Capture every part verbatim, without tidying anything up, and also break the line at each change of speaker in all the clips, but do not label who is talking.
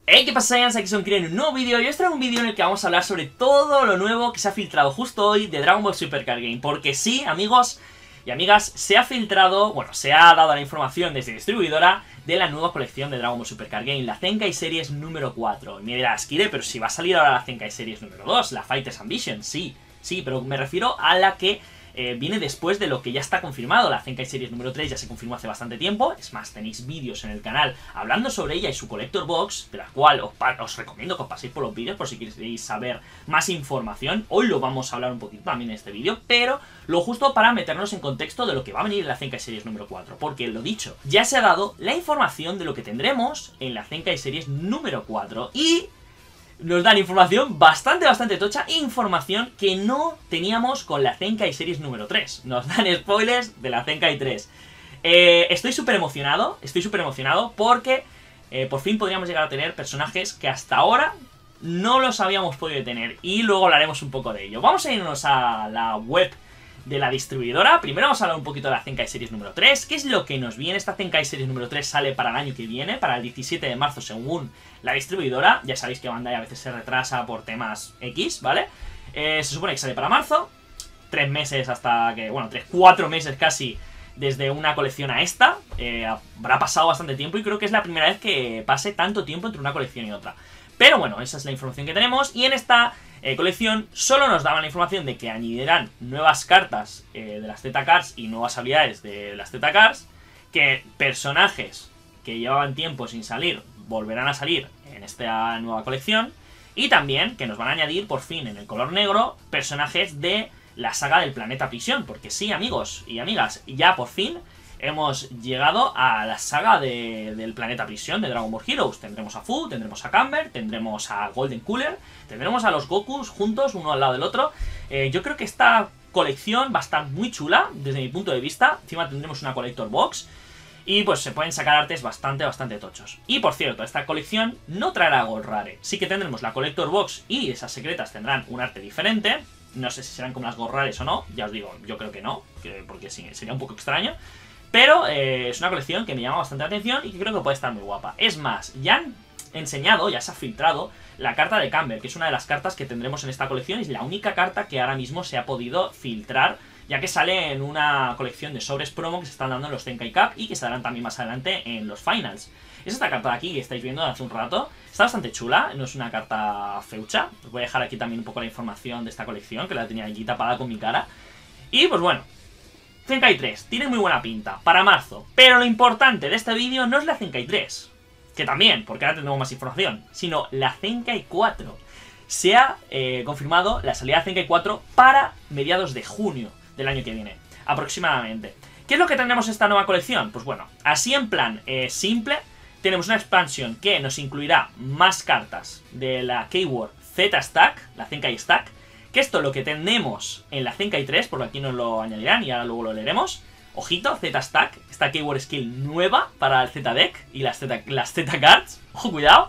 Hey, ¿qué pasa, Saiyans? Aquí son Kira en un nuevo vídeo. Y os traigo un vídeo en el que vamos a hablar sobre todo lo nuevo que se ha filtrado justo hoy de Dragon Ball Super Card Game. Porque sí, amigos y amigas, se ha filtrado, bueno, se ha dado la información desde distribuidora de la nueva colección de Dragon Ball Super Card Game, la Zenkai Series número cuatro. Y me dirás, Kire, pero si va a salir ahora la Zenkai Series número dos, la Fighters Ambition, sí, sí, pero me refiero a la que Eh, viene después de lo que ya está confirmado. La Zenkai Series número tres ya se confirmó hace bastante tiempo. Es más, tenéis vídeos en el canal hablando sobre ella y su Collector Box, de la cual os, os recomiendo que os paséis por los vídeos por si queréis saber más información. Hoy lo vamos a hablar un poquito también en este vídeo, pero lo justo para meternos en contexto de lo que va a venir en la Zenkai Series número cuatro. Porque, lo dicho, ya se ha dado la información de lo que tendremos en la Zenkai Series número cuatro y nos dan información bastante, bastante tocha, información que no teníamos con la Zenkai Series número tres. Nos dan spoilers de la Zenkai tres. Eh, estoy súper emocionado, estoy súper emocionado porque eh, por fin podríamos llegar a tener personajes que hasta ahora no los habíamos podido tener. Y luego hablaremos un poco de ello. Vamos a irnos a la web de la distribuidora. Primero vamos a hablar un poquito de la Zenkai Series número tres. ¿Qué es lo que nos viene? Esta Zenkai Series número tres sale para el año que viene, para el diecisiete de marzo según la distribuidora. Ya sabéis que Bandai a veces se retrasa por temas X, ¿vale? Eh, se supone que sale para marzo. Tres meses hasta que... Bueno, tres, cuatro meses casi desde una colección a esta. Eh, habrá pasado bastante tiempo y creo que es la primera vez que pase tanto tiempo entre una colección y otra. Pero bueno, esa es la información que tenemos. Y en esta eh, colección solo nos daban la información de que añadirán nuevas cartas eh, de las Z-Cards y nuevas habilidades de las Z-Cards. Que personajes que llevaban tiempo sin salir volverán a salir en esta nueva colección. Y también que nos van a añadir por fin en el color negro personajes de la saga del planeta prisión. Porque sí, amigos y amigas, ya por fin hemos llegado a la saga de, del planeta prisión de Dragon Ball Heroes. Tendremos a Fu, tendremos a Camber, tendremos a Golden Cooler, tendremos a los Gokus juntos, uno al lado del otro. Eh, yo creo que esta colección va a estar muy chula desde mi punto de vista. Encima tendremos una Collector Box y pues se pueden sacar artes bastante, bastante tochos. Y por cierto, esta colección no traerá Gold Rare. Sí que tendremos la Collector Box y esas secretas tendrán un arte diferente. No sé si serán como las Gold Rares o no. Ya os digo, yo creo que no, que, porque sí, sería un poco extraño. Pero eh, es una colección que me llama bastante la atención y que creo que puede estar muy guapa. Es más, ya han enseñado, ya se ha filtrado la carta de Camber, que es una de las cartas que tendremos en esta colección. Es la única carta que ahora mismo se ha podido filtrar, ya que sale en una colección de sobres promo que se están dando en los Zenkai Cup y que se darán también más adelante en los Finals. Es esta carta de aquí que estáis viendo de hace un rato. Está bastante chula, no es una carta feucha. Os voy a dejar aquí también un poco la información de esta colección, que la tenía aquí tapada con mi cara. Y pues bueno, Zenkai tres, tiene muy buena pinta, para marzo. Pero lo importante de este vídeo no es la Zenkai tres, que también, porque ahora tenemos más información, sino la Zenkai cuatro. Se ha eh, confirmado la salida de Zenkai cuatro para mediados de junio del año que viene, aproximadamente. ¿Qué es lo que tendremos en esta nueva colección? Pues bueno, así en plan eh, simple, tenemos una expansión que nos incluirá más cartas de la Keyword Z-Stack, la Zenkai Stack. Que esto lo que tenemos en la Zenkai tres, porque aquí nos lo añadirán y ahora luego lo leeremos. Ojito, Z-Stack, esta Keyword Skill nueva para el Z-Deck y las Z, las Z-Cards. Ojo, cuidado.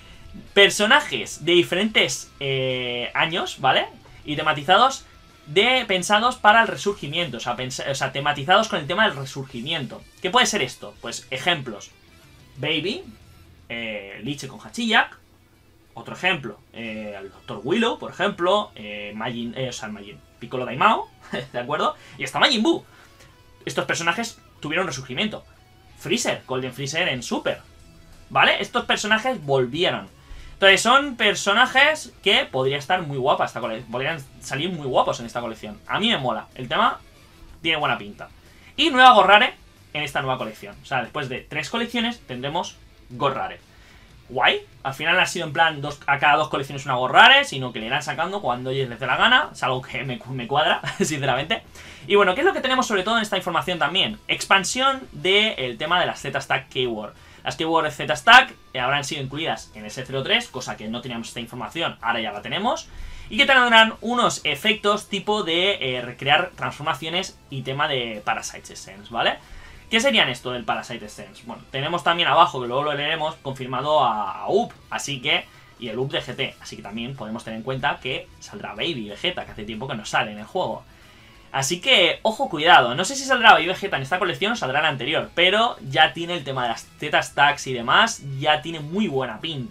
Personajes de diferentes eh, años, ¿vale? Y tematizados, de, pensados para el resurgimiento, o sea, pens o sea, tematizados con el tema del resurgimiento. ¿Qué puede ser esto? Pues ejemplos. Baby, eh, Liche con Hachiyak. Otro ejemplo, eh, el doctor Willow, por ejemplo, eh, Majin, eh, o sea, Majin, Piccolo Daimao, ¿de acuerdo? Y hasta Majin Buu. Estos personajes tuvieron resurgimiento. Freezer, Golden Freezer en Super, ¿vale? Estos personajes volvieron. Entonces son personajes que podría estar muy guapa esta colección, podrían salir muy guapos en esta colección. A mí me mola, el tema tiene buena pinta. Y nueva Gold Rare en esta nueva colección. O sea, después de tres colecciones tendremos Gold Rare. Guay, al final ha sido en plan dos, a cada dos colecciones una Gold Rare, sino que le irán sacando cuando ellos les dé la gana. Es algo que me, me cuadra, sinceramente. Y bueno, ¿qué es lo que tenemos sobre todo en esta información también? Expansión del tema de las Z-Stack Keyword. Las Keyword Z-Stack eh, habrán sido incluidas en S cero tres, cosa que no teníamos esta información, ahora ya la tenemos. Y que tendrán unos efectos tipo de eh, recrear transformaciones y tema de Parasite Essence, ¿vale? ¿Qué serían esto del Parasite Essence? Bueno, tenemos también abajo, que luego lo leeremos, confirmado a, a U P, así que... y el U P de G T, así que también podemos tener en cuenta que saldrá Baby Vegeta, que hace tiempo que no sale en el juego. Así que, ojo, cuidado, no sé si saldrá Baby Vegeta en esta colección o saldrá en la anterior, pero ya tiene el tema de las Z-Stacks y demás, ya tiene muy buena pinta.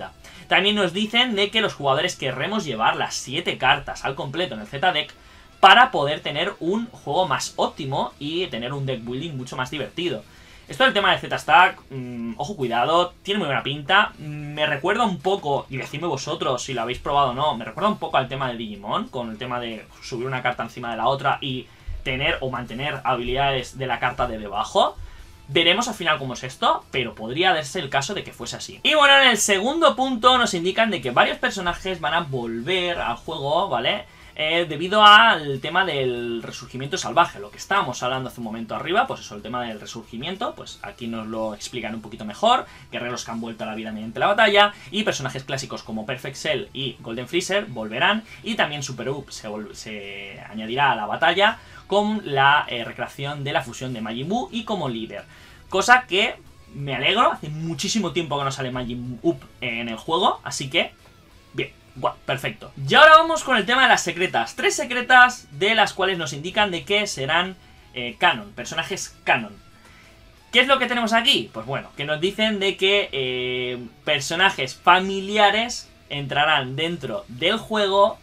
También nos dicen de que los jugadores querremos llevar las siete cartas al completo en el Z-Deck para poder tener un juego más óptimo y tener un deck building mucho más divertido. Esto del tema del Z-Stack, mmm, ojo cuidado, tiene muy buena pinta. Me recuerda un poco, y decidme vosotros si lo habéis probado o no, me recuerda un poco al tema de Digimon, con el tema de subir una carta encima de la otra y tener o mantener habilidades de la carta de debajo. Veremos al final cómo es esto, pero podría darse el caso de que fuese así. Y bueno, en el segundo punto nos indican de que varios personajes van a volver al juego, ¿vale? Eh, debido al tema del resurgimiento salvaje, lo que estábamos hablando hace un momento arriba, pues eso, el tema del resurgimiento, pues aquí nos lo explican un poquito mejor, guerreros que han vuelto a la vida mediante la batalla, y personajes clásicos como Perfect Cell y Golden Freezer volverán, y también Super Up se, se añadirá a la batalla con la eh, recreación de la fusión de Majin Buu y como líder, cosa que me alegro, hace muchísimo tiempo que no sale Majin Up en el juego, así que bien. Bueno, perfecto. Y ahora vamos con el tema de las secretas. Tres secretas de las cuales nos indican de que serán eh, canon, personajes canon. ¿Qué es lo que tenemos aquí? Pues bueno, que nos dicen de que eh, personajes familiares entrarán dentro del juego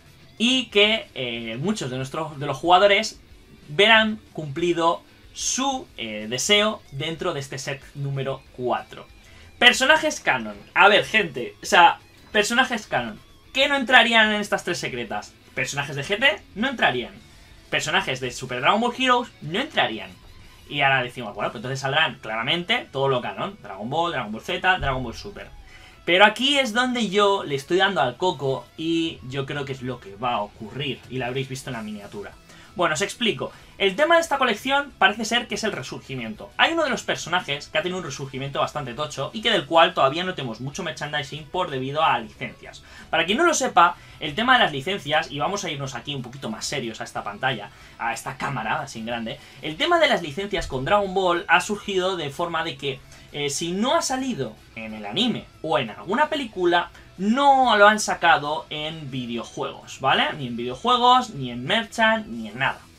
y que eh, muchos de, nuestros, de los jugadores verán cumplido su eh, deseo dentro de este set número cuatro. Personajes canon. A ver, gente, o sea... Personajes canon. ¿Qué no entrarían en estas tres secretas? Personajes de G T no entrarían. Personajes de Super Dragon Ball Heroes no entrarían. Y ahora decimos, bueno, pues entonces saldrán claramente todo lo canon. Dragon Ball, Dragon Ball Z, Dragon Ball Super. Pero aquí es donde yo le estoy dando al coco y yo creo que es lo que va a ocurrir. Y lo habréis visto en la miniatura. Bueno, os explico. El tema de esta colección parece ser que es el resurgimiento. Hay uno de los personajes que ha tenido un resurgimiento bastante tocho y que del cual todavía no tenemos mucho merchandising por debido a licencias. Para quien no lo sepa, el tema de las licencias, y vamos a irnos aquí un poquito más serios a esta pantalla, a esta cámara así grande, el tema de las licencias con Dragon Ball ha surgido de forma de que eh, si no ha salido en el anime o en alguna película, no lo han sacado en videojuegos, ¿vale? Ni en videojuegos, ni en merchant, ni en nada.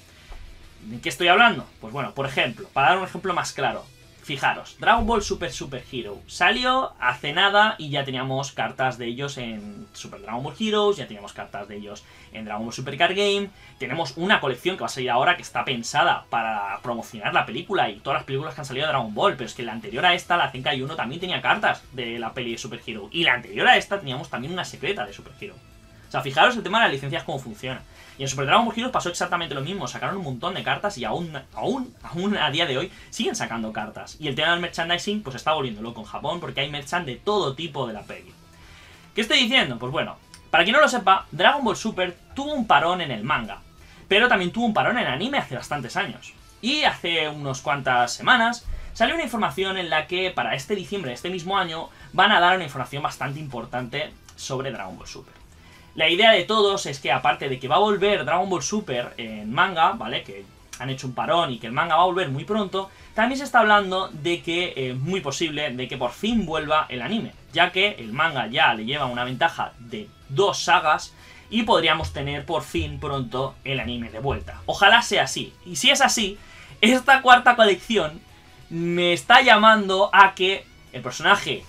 ¿De qué estoy hablando? Pues bueno, por ejemplo, para dar un ejemplo más claro, fijaros, Dragon Ball Super Super Hero salió hace nada y ya teníamos cartas de ellos en Super Dragon Ball Heroes, ya teníamos cartas de ellos en Dragon Ball Super Card Game, tenemos una colección que va a salir ahora que está pensada para promocionar la película y todas las películas que han salido de Dragon Ball, pero es que la anterior a esta, la Zenkai uno, también tenía cartas de la peli de Super Hero, y la anterior a esta teníamos también una secreta de Super Hero. O sea, fijaros el tema de las licencias cómo funciona. Y en Super Dragon Ball Heroes pasó exactamente lo mismo, sacaron un montón de cartas y aún, aún, aún a día de hoy siguen sacando cartas. Y el tema del merchandising pues está volviendo loco en Japón porque hay merchand de todo tipo de la peli. ¿Qué estoy diciendo? Pues bueno, para quien no lo sepa, Dragon Ball Super tuvo un parón en el manga, pero también tuvo un parón en el anime hace bastantes años. Y hace unas cuantas semanas salió una información en la que para este diciembre de este mismo año van a dar una información bastante importante sobre Dragon Ball Super. La idea de todos es que aparte de que va a volver Dragon Ball Super en manga, ¿vale? Que han hecho un parón y que el manga va a volver muy pronto, también se está hablando de que es eh, muy posible de que por fin vuelva el anime, ya que el manga ya le lleva una ventaja de dos sagas y podríamos tener por fin pronto el anime de vuelta. Ojalá sea así. Y si es así, esta cuarta colección me está llamando a que el personaje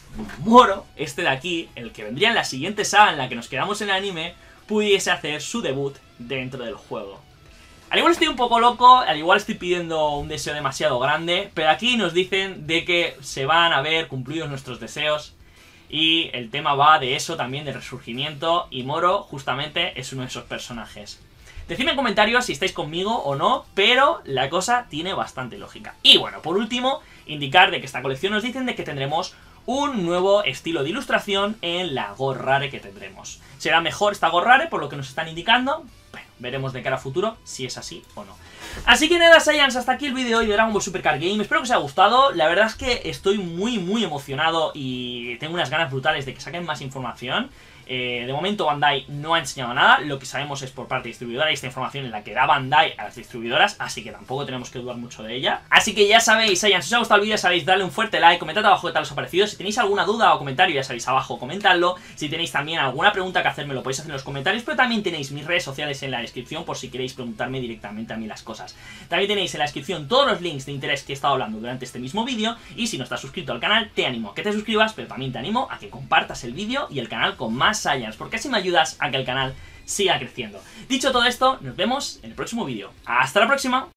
Moro, este de aquí, el que vendría en la siguiente saga en la que nos quedamos en el anime, pudiese hacer su debut dentro del juego. Al igual estoy un poco loco, al igual estoy pidiendo un deseo demasiado grande, pero aquí nos dicen de que se van a ver cumplidos nuestros deseos y el tema va de eso también, de resurgimiento, y Moro justamente es uno de esos personajes. Decidme en comentarios si estáis conmigo o no, pero la cosa tiene bastante lógica. Y bueno, por último, indicar de que esta colección nos dicen de que tendremos un nuevo estilo de ilustración en la Gorrare que tendremos. ¿Será mejor esta Gorrare por lo que nos están indicando? Bueno, veremos de cara a futuro si es así o no. Así que nada, Saiyans, hasta aquí el vídeo de hoy de Dragon Ball Super Card Game. Espero que os haya gustado. La verdad es que estoy muy muy emocionado y tengo unas ganas brutales de que saquen más información. Eh, de momento Bandai no ha enseñado nada, lo que sabemos es por parte distribuidora y esta información en la que da Bandai a las distribuidoras, así que tampoco tenemos que dudar mucho de ella. Así que ya sabéis, Saiyans, si os ha gustado el vídeo sabéis darle un fuerte like, comentad abajo qué tal os ha parecido, si tenéis alguna duda o comentario ya sabéis abajo, comentadlo, si tenéis también alguna pregunta que hacerme lo podéis hacer en los comentarios, pero también tenéis mis redes sociales en la descripción. descripción por si queréis preguntarme directamente a mí las cosas. También tenéis en la descripción todos los links de interés que he estado hablando durante este mismo vídeo, y si no estás suscrito al canal, te animo a que te suscribas, pero también te animo a que compartas el vídeo y el canal con más Saiyans, porque así me ayudas a que el canal siga creciendo. Dicho todo esto, nos vemos en el próximo vídeo. ¡Hasta la próxima!